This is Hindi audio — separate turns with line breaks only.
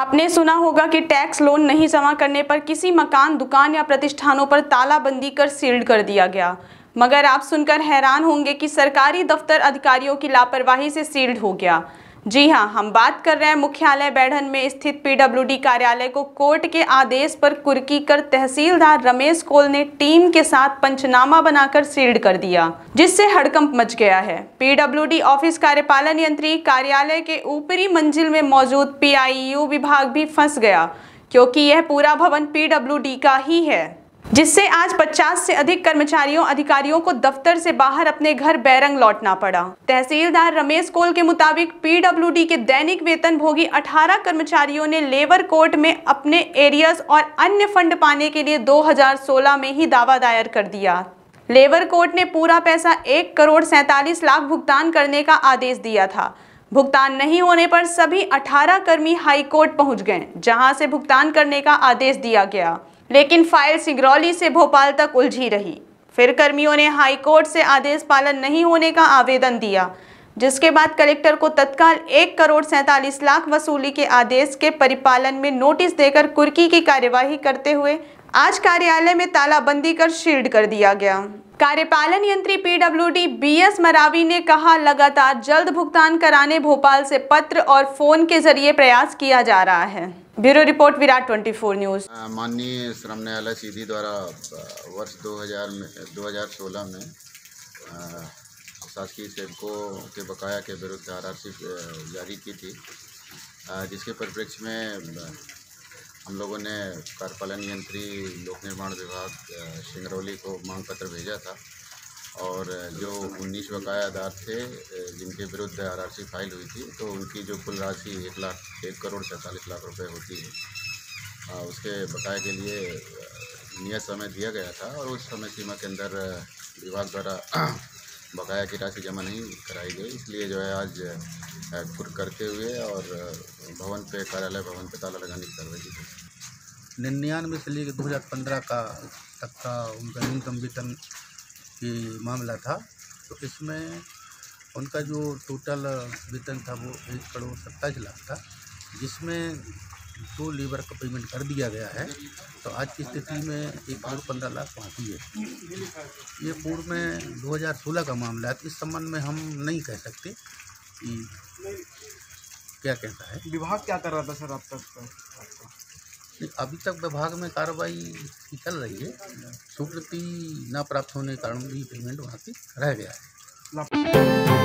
आपने सुना होगा कि टैक्स लोन नहीं जमा करने पर किसी मकान, दुकान या प्रतिष्ठानों पर तालाबंदी कर सील्ड कर दिया गया। मगर आप सुनकर हैरान होंगे कि सरकारी दफ्तर अधिकारियों की लापरवाही से सील्ड हो गया। जी हां, हम बात कर रहे हैं मुख्यालय बैढ़न में स्थित पीडब्ल्यूडी कार्यालय को कोर्ट के आदेश पर कुर्की कर तहसीलदार रमेश कोल ने टीम के साथ पंचनामा बनाकर सील्ड कर दिया, जिससे हड़कंप मच गया है। पीडब्ल्यूडी ऑफिस कार्यपालन यंत्री कार्यालय के ऊपरी मंजिल में मौजूद पीआईयू विभाग भी फंस गया, क्योंकि यह पूरा भवन पीडब्ल्यूडी का ही है, जिससे आज 50 से अधिक कर्मचारियों अधिकारियों को दफ्तर से बाहर अपने घर बैरंग लौटना पड़ा। तहसीलदार रमेश कोल के मुताबिक पीडब्ल्यूडी के दैनिक वेतन भोगी 18 कर्मचारियों ने लेबर कोर्ट में अपने एरियर्स और अन्य फंड पाने के लिए 2016 में ही दावा दायर कर दिया। लेबर कोर्ट ने पूरा पैसा 1,47,00,000 भुगतान करने का आदेश दिया था। भुगतान नहीं होने पर सभी 18 कर्मी हाई कोर्ट पहुंच गए, जहां से भुगतान करने का आदेश दिया गया, लेकिन फाइल सिंगरौली से भोपाल तक उलझी रही। फिर कर्मियों ने हाई कोर्ट से आदेश पालन नहीं होने का आवेदन दिया, जिसके बाद कलेक्टर को तत्काल 1,47,00,000 वसूली के आदेश के परिपालन में नोटिस देकर कुर्की की कार्यवाही करते हुए आज कार्यालय में तालाबंदी कर शील्ड कर दिया गया। कार्यपालन यंत्री पीडब्ल्यूडी बीएस मरावी ने कहा, लगातार जल्द भुगतान कराने भोपाल से पत्र और फोन के जरिए प्रयास किया जा रहा है। Bureau report, Virat 24 news.
माननीय श्रम न्यायालय सीधी द्वारा वर्ष 2016 में शासकीय सेवकों के बकाया के विरुद्ध आरआरसी जारी की थी, जिसके परिप्रेक्ष्य में हम लोगों ने कार्यपालन यंत्री लोक निर्माण विभाग सिंगरौली को मांग पत्र भेजा था और जो 19 बकायादार थे जिनके विरुद्ध आरआरसी फाइल हुई थी, तो उनकी जो कुल राशि 1,47,00,000 रुपये होती है, उसके बकाया के लिए नियत समय दिया गया था और उस समय सीमा के अंदर विभाग द्वारा बकाया की राशि जमा नहीं कराई गई। इसलिए जो है आज कुर्क करते हुए और भवन पे, कार्यालय भवन पे ताला लगाने की कार्रवाई की गई।
99 से लेकर 2015 तक का उनका न्यूनतम वेतन की मामला था, तो इसमें उनका जो टोटल वेतन था वो 1,27,00,000 था, जिसमें 2 लेबर का पेमेंट कर दिया गया है। तो आज की स्थिति में 1,15,00,000 बाकी है। ये पूर्व में 2016 का मामला है, तो इस संबंध में हम नहीं कह सकते कि क्या कहता है
विभाग क्या कर रहा था सर अब तक?
अभी तक विभाग में कार्रवाई चल रही है। स्वीकृति न प्राप्त होने के कारण भी पेमेंट वहाँ की रह गया है।